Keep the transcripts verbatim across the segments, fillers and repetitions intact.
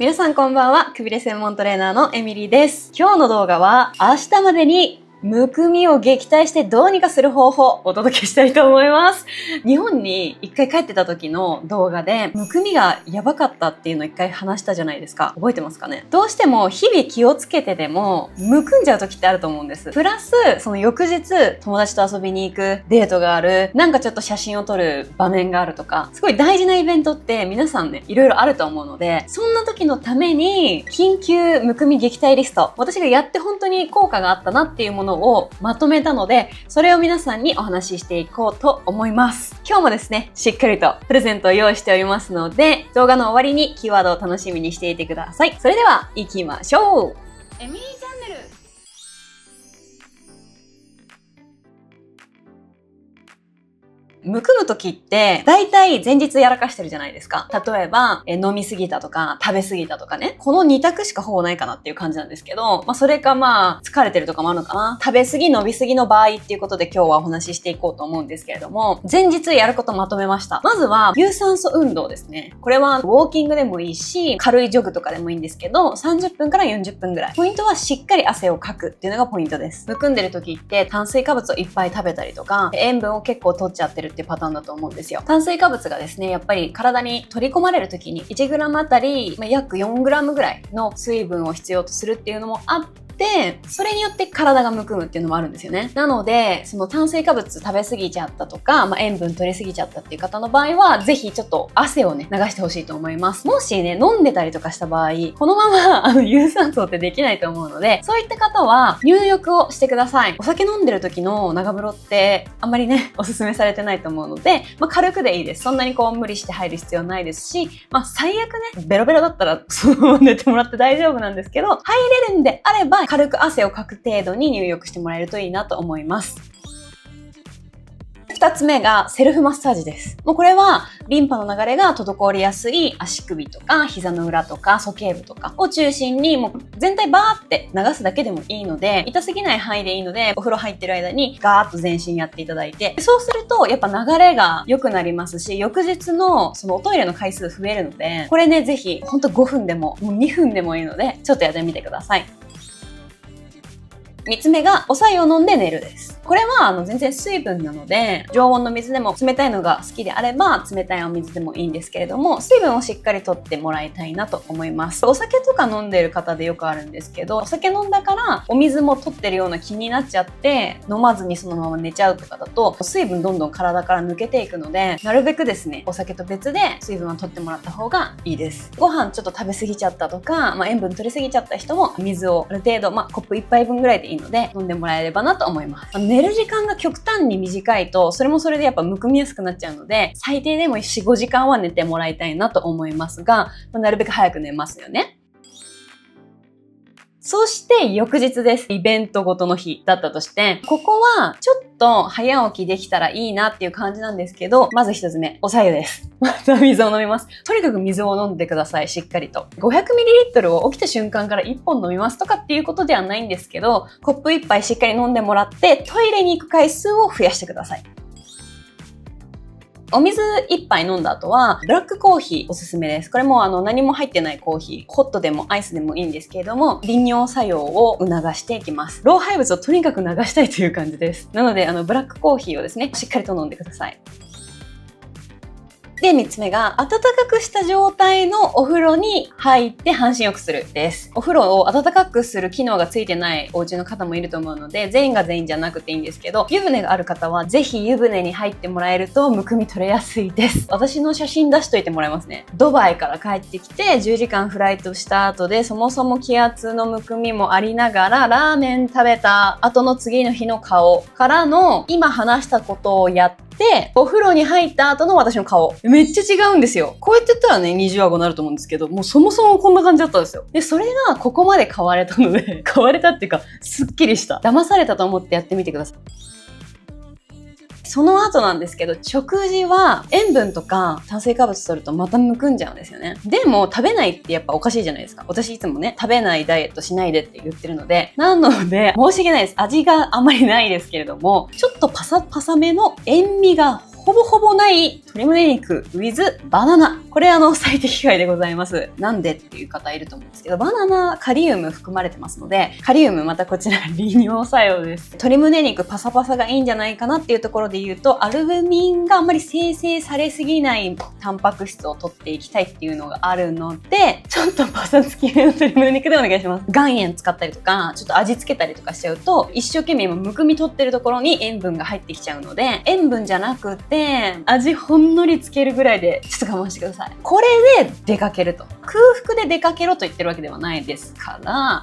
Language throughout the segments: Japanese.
皆さんこんばんは。くびれ専門トレーナーのエミリーです。今日の動画は明日までにむくみを撃退してどうにかする方法をお届けしたいと思います。日本に一回帰ってた時の動画でむくみがやばかったっていうのを一回話したじゃないですか。覚えてますかね？どうしても日々気をつけてでもむくんじゃう時ってあると思うんです。プラスその翌日友達と遊びに行く、デートがある、なんかちょっと写真を撮る場面があるとか、すごい大事なイベントって皆さんね、いろいろあると思うので、そんな時のために緊急むくみ撃退リスト、私がやって本当に効果があったなっていうものをまとめたので、それを皆さんにお話ししていこうと思います。今日もですね、しっかりとプレゼントを用意しておりますので、動画の終わりにキーワードを楽しみにしていてください。それでは行きましょう。エミリーチャンネル。むくむ時って、だいたい前日やらかしてるじゃないですか。例えば、え飲みすぎたとか、食べすぎたとかね。このに択しかほぼないかなっていう感じなんですけど、まあそれかまあ、疲れてるとかもあるのかな。食べすぎ、飲みすぎの場合っていうことで今日はお話ししていこうと思うんですけれども、前日やることまとめました。まずは、有酸素運動ですね。これは、ウォーキングでもいいし、軽いジョグとかでもいいんですけど、さんじゅっぷんからよんじゅっぷんぐらい。ポイントはしっかり汗をかくっていうのがポイントです。むくんでる時って、炭水化物をいっぱい食べたりとか、塩分を結構取っちゃってるっていうパターンだと思うんですよ。炭水化物がですね、やっぱり体に取り込まれる時に いちグラム あたり、まあ、約 よんグラム ぐらいの水分を必要とするっていうのもあって、で、それによって体がむくむっていうのもあるんですよね。なので、その炭水化物食べ過ぎちゃったとか、まあ、塩分取り過ぎちゃったっていう方の場合は、ぜひちょっと汗をね、流してほしいと思います。もしね、飲んでたりとかした場合、このまま、あの、有酸素ってできないと思うので、そういった方は、入浴をしてください。お酒飲んでる時の長風呂って、あんまりね、おすすめされてないと思うので、まあ、軽くでいいです。そんなにこう、無理して入る必要ないですし、まあ、最悪ね、ベロベロだったら、そのまま寝てもらって大丈夫なんですけど、入れるんであれば、軽く汗をかく程度に入浴してもらえるといいなと思います。二つ目がセルフマッサージです。もうこれはリンパの流れが滞りやすい足首とか膝の裏とか鼠径部とかを中心にもう全体バーって流すだけでもいいので、痛すぎない範囲でいいので、お風呂入ってる間にガーッと全身やっていただいて、そうするとやっぱ流れが良くなりますし、翌日のそのおトイレの回数増えるので、これね、ぜひほんとごふんでももうにふんでもいいので、ちょっとやってみてください。三つ目がお白湯を飲んで寝るです。これはあの全然水分なので、常温の水でも冷たいのが好きであれば冷たいお水でもいいんですけれども、水分をしっかりとってもらいたいなと思います。お酒とか飲んでる方でよくあるんですけど、お酒飲んだからお水も取ってるような気になっちゃって飲まずにそのまま寝ちゃうとかだと、水分どんどん体から抜けていくので、なるべくですね、お酒と別で水分を取ってもらった方がいいです。ご飯ちょっと食べ過ぎちゃったとか、まあ、塩分取り過ぎちゃった人も水をある程度、まあ、コップいっぱいぶんぐらいでいいので飲んでもらえればなと思います。寝る時間が極端に短いと、それもそれでやっぱむくみやすくなっちゃうので、最低でもよん、ごじかんは寝てもらいたいなと思いますが、なるべく早く寝ますよね。そして翌日です。イベントごとの日だったとして、ここはちょっと早起きできたらいいなっていう感じなんですけど、まず一つ目、お白湯です。また水を飲みます。とにかく水を飲んでください、しっかりと。ごひゃくミリリットル を起きた瞬間からいっぽん飲みますとかっていうことではないんですけど、コップいっぱいしっかり飲んでもらって、トイレに行く回数を増やしてください。お水一杯飲んだ後は、ブラックコーヒーおすすめです。これもあの何も入ってないコーヒー、ホットでもアイスでもいいんですけれども、利尿作用を促していきます。老廃物をとにかく流したいという感じです。なので、あのブラックコーヒーをですね、しっかりと飲んでください。で、三つ目が、暖かくした状態のお風呂に入って半身浴するです。お風呂を暖かくする機能がついてないお家の方もいると思うので、全員が全員じゃなくていいんですけど、湯船がある方は、ぜひ湯船に入ってもらえると、むくみ取れやすいです。私の写真出しといてもらいますね。ドバイから帰ってきて、じゅうじかんフライトした後で、そもそも気圧のむくみもありながら、ラーメン食べた後の次の日の顔からの、今話したことをやって、で、お風呂に入った後の私の顔。めっちゃ違うんですよ。こうやってやったらね、二重顎になると思うんですけど、もうそもそもこんな感じだったんですよ。で、それがここまで変われたので、変われたっていうか、すっきりした。騙されたと思ってやってみてください。その後なんですけど、食事は塩分とか炭水化物取るとまたむくんじゃうんですよね。でも食べないってやっぱおかしいじゃないですか。私いつもね、食べないダイエットしないでって言ってるので、なので申し訳ないです。味があまりないですけれども、ちょっとパサパサめの塩味がほぼほぼない鶏胸肉 with バナナ。これあの最適解でございます。なんでっていう方いると思うんですけど、バナナカリウム含まれてますので、カリウムまたこちら利尿作用です。鶏胸肉パサパサがいいんじゃないかなっていうところで言うと、アルブミンがあんまり生成されすぎないタンパク質を取っていきたいっていうのがあるので、ちょっとパサつきめの鶏胸肉でお願いします。岩塩使ったりとか、ちょっと味付けたりとかしちゃうと、一生懸命今むくみ取ってるところに塩分が入ってきちゃうので、塩分じゃなくて、味ほんのりつけるぐらいで、ちょっと我慢してください。これで出かけると。空腹で出かけろと言ってるわけではないですから、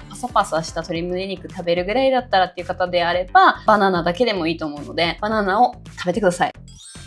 パサパサした鶏胸肉食べるぐらいだったらっていう方であれば、バナナだけでもいいと思うので、バナナを食べてください。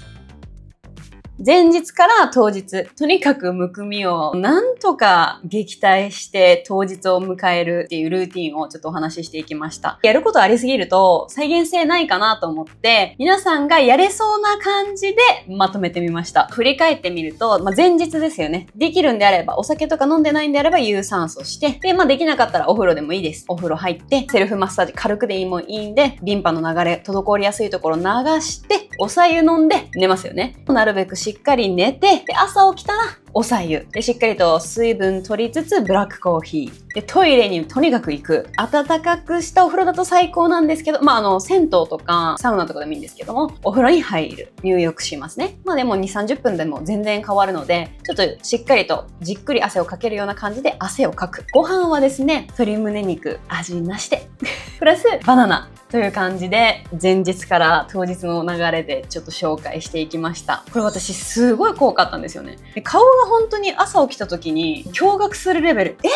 前日から当日、とにかくむくみをなんとか撃退して当日を迎えるっていうルーティンをちょっとお話ししていきました。やることありすぎると再現性ないかなと思って、皆さんがやれそうな感じでまとめてみました。振り返ってみると、まあ、前日ですよね。できるんであれば、お酒とか飲んでないんであれば有酸素して、で、まあできなかったらお風呂でもいいです。お風呂入って、セルフマッサージ軽くでいいもいいんで、リンパの流れ、滞りやすいところ流して、お白湯飲んで寝ますよね。なるべくしっかり寝て、で、朝起きたらお白湯。で、しっかりと水分取りつつブラックコーヒー。で、トイレにとにかく行く。暖かくしたお風呂だと最高なんですけど、まあ、あの、銭湯とかサウナとかでもいいんですけども、お風呂に入る。入浴しますね。まあでもに、さんじゅっぷんでも全然変わるので、ちょっとしっかりとじっくり汗をかけるような感じで汗をかく。ご飯はですね、鶏胸肉味なしで。プラスバナナ。という感じで、前日から当日の流れでちょっと紹介していきました。これ私すごい効果あったんですよね。で、顔が本当に朝起きた時に驚愕するレベル。えー、待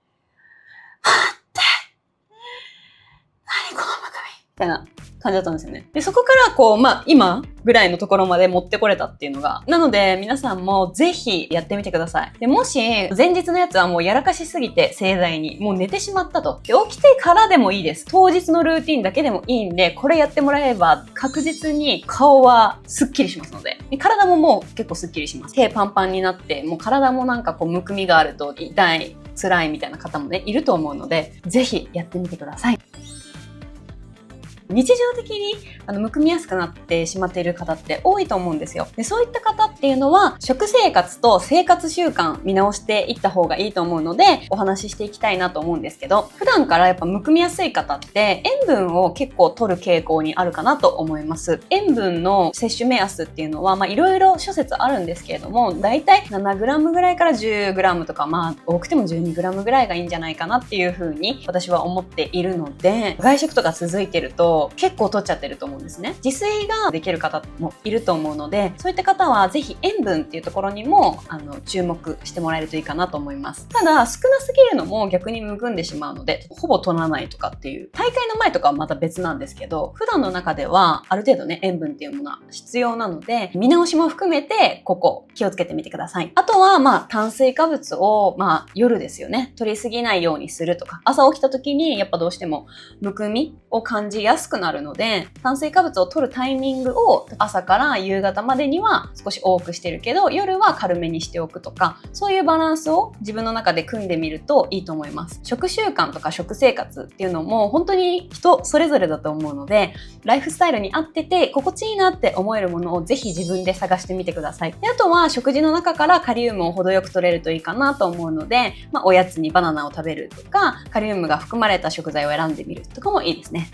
って何このむくみみたいな感じだったんですよね。で、そこからこう、まあ今ぐらいのところまで持ってこれたっていうのが。なので皆さんもぜひやってみてください。で、もし前日のやつはもうやらかしすぎて盛大にもう寝てしまったと。で、起きてからでもいいです。当日のルーティンだけでもいいんで、これやってもらえれば確実に顔はスッキリしますので。で、体ももう結構スッキリします。手パンパンになって、もう体もなんかこうむくみがあると痛い、辛いみたいな方もね、いると思うので、ぜひやってみてください。日常的にあのむくみやすくなってしまっている方って多いと思うんですよ。で、そういった方っていうのは食生活と生活習慣見直していった方がいいと思うのでお話ししていきたいなと思うんですけど、普段からやっぱむくみやすい方って塩分を結構取る傾向にあるかなと思います。塩分の摂取目安っていうのはまあいろいろ諸説あるんですけれども、だいたい ななグラム ぐらいから じゅうグラム とか、まあ多くても じゅうにグラム ぐらいがいいんじゃないかなっていう風に私は思っているので、外食とか続いてると結構取っちゃってると思うんですね。自炊ができる方もいると思うので、そういった方はぜひ塩分っていうところにもあの注目してもらえるといいかなと思います。ただ少なすぎるのも逆にむくんでしまうので、ほぼ取らないとかっていう、大会の前とかはまた別なんですけど、普段の中ではある程度ね、塩分っていうものは必要なので、見直しも含めてここ気をつけてみてください。あとはまあ炭水化物をまあ夜ですよね、取りすぎないようにするとか、朝起きた時にやっぱどうしてもむくみを感じやすくなるので、で炭水化物を取るタイミングを朝から夕方までには少し多くしてるけど夜は軽めにしておくとか、そういうバランスを自分の中で組んでみるといいと思います。食習慣とか食生活っていうのも本当に人それぞれだと思うので、ライフスタイルに合ってて心地いいなって思えるものをぜひ自分で探してみてください。で、あとは食事の中からカリウムを程よく取れるといいかなと思うので、まあ、おやつにバナナを食べるとかカリウムが含まれた食材を選んでみるとかもいいですね。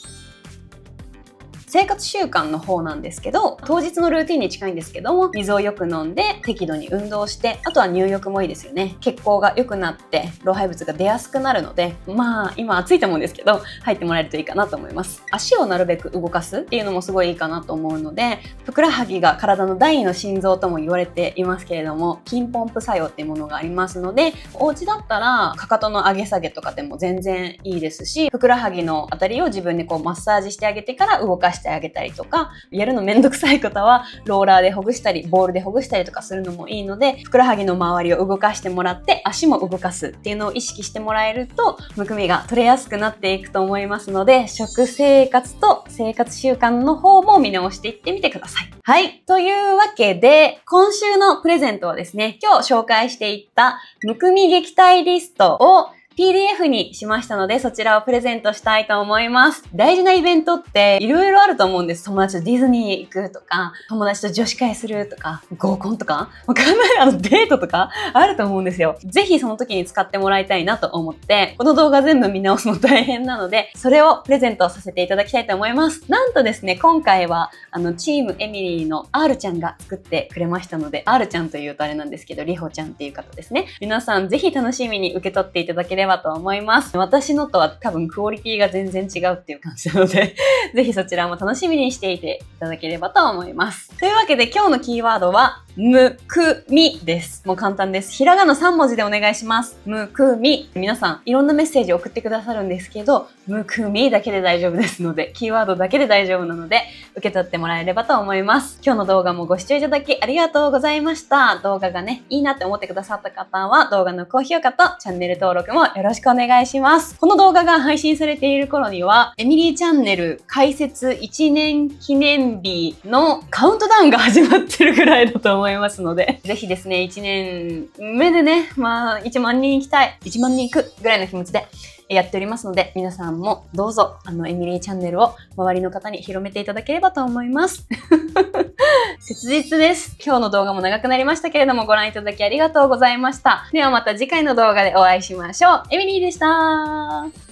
生活習慣の方なんですけど、当日のルーティンに近いんですけども、水をよく飲んで適度に運動して、あとは入浴もいいですよね。血行が良くなって老廃物が出やすくなるので、まあ今暑いと思うんですけど入ってもらえるといいかなと思います。足をなるべく動かすっていうのもすごいいいかなと思うので、ふくらはぎが体の第二の心臓とも言われていますけれども、筋ポンプ作用っていうものがありますので、お家だったらかかとの上げ下げとかでも全然いいですし、ふくらはぎのあたりを自分でこうマッサージしてあげてから動かしてしてあげたりとか、やるのめんどくさい方はローラーでほぐしたりボールでほぐしたりとかするのもいいので、ふくらはぎの周りを動かしてもらって足も動かすっていうのを意識してもらえるとむくみが取れやすくなっていくと思いますので、食生活と生活習慣の方も見直していってみてください。はい。というわけで今週のプレゼントはですね、今日紹介していったむくみ撃退リストをピーディーエフ にしましたので、そちらをプレゼントしたいと思います。大事なイベントっていろいろあると思うんです。友達とディズニー行くとか、友達と女子会するとか、合コンとか、わかんない、あのデートとかあると思うんですよ。ぜひその時に使ってもらいたいなと思って、この動画全部見直すの大変なので、それをプレゼントさせていただきたいと思います。なんとですね、今回は、あの、チームエミリーの R ちゃんが作ってくれましたので、R ちゃんというとあれなんですけど、りほちゃんっていう方ですね。皆さんぜひ楽しみに受け取っていただければと思います。私のとは多分クオリティが全然違うっていう感じなので、ぜひそちらも楽しみにしていていただければと思います。というわけで今日のキーワードは、むくみです。もう簡単です。ひらがなさん文字でお願いします。むくみ。皆さん、いろんなメッセージを送ってくださるんですけど、むくみだけで大丈夫ですので、キーワードだけで大丈夫なので、受け取ってもらえればと思います。今日の動画もご視聴いただきありがとうございました。動画がね、いいなって思ってくださった方は、動画の高評価とチャンネル登録もよろしくお願いします。この動画が配信されている頃には、エミリーチャンネル開設いちねん記念日のカウントダウンが始まってるぐらいだと思います。思いますので、ぜひですね、いちねんめでね、まあ、いちまんにん行きたい、いちまんにん行くぐらいの気持ちでやっておりますので、皆さんもどうぞ、あの、エミリーチャンネルを周りの方に広めていただければと思います。切実です。今日の動画も長くなりましたけれども、ご覧いただきありがとうございました。ではまた次回の動画でお会いしましょう。エミリーでした。